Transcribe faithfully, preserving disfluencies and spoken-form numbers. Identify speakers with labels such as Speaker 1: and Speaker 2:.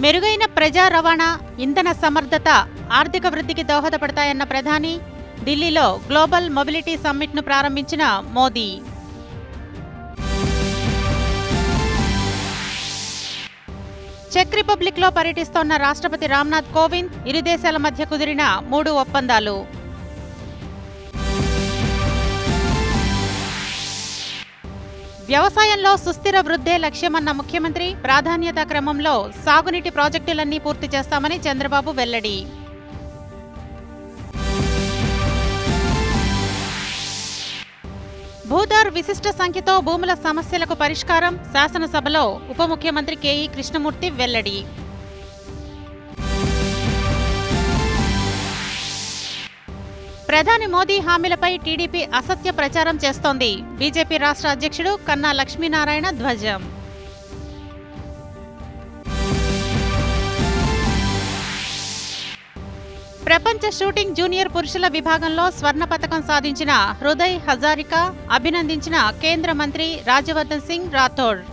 Speaker 1: మెరుగైన ప్రజా రవాణా, ఇంధన సమర్థత ఆర్థిక వృద్ధికి దోహదపడతాయన్న ప్రధాని, ఢిల్లీలో గ్లోబల్ మొబిలిటీ సమ్మిట్ను ప్రారంభించిన మోదీ. చెక్ రిపబ్లిక్లో పర్యటిస్తోన్న రాష్ట్రపతి రామ్నాథ్ కోవింద్, ఇరు దేశాల మధ్య కుదిరిన మూడు ఒప్పందాలు. వ్యవసాయంలో సుస్థిర వృద్ధే లక్ష్యమన్న ముఖ్యమంత్రి, ప్రాధాన్యత క్రమంలో సాగునీటి ప్రాజెక్టులన్నీ పూర్తి చేస్తామని చంద్రబాబు వెల్లడి. భూధార్ విశిష్ట సంఖ్యతో భూముల సమస్యలకు పరిష్కారం, శాసనసభలో ఉప ముఖ్యమంత్రి కేఈ కృష్ణమూర్తి వెల్లడి. ప్రధాని మోదీ హామీలపై టీడీపీ అసత్య ప్రచారం చేస్తోంది. బీజేపీ రాష్ట్ర అధ్యక్షుడు కన్నా లక్ష్మీనారాయణ ధ్వజం. ప్రపంచ షూటింగ్ జూనియర్ పురుషుల విభాగంలో స్వర్ణ పతకం సాధించిన హృదయ్ హజారికా అభినందించిన కేంద్ర మంత్రి రాజ్యవర్ధన్ సింగ్ రాథోడ్.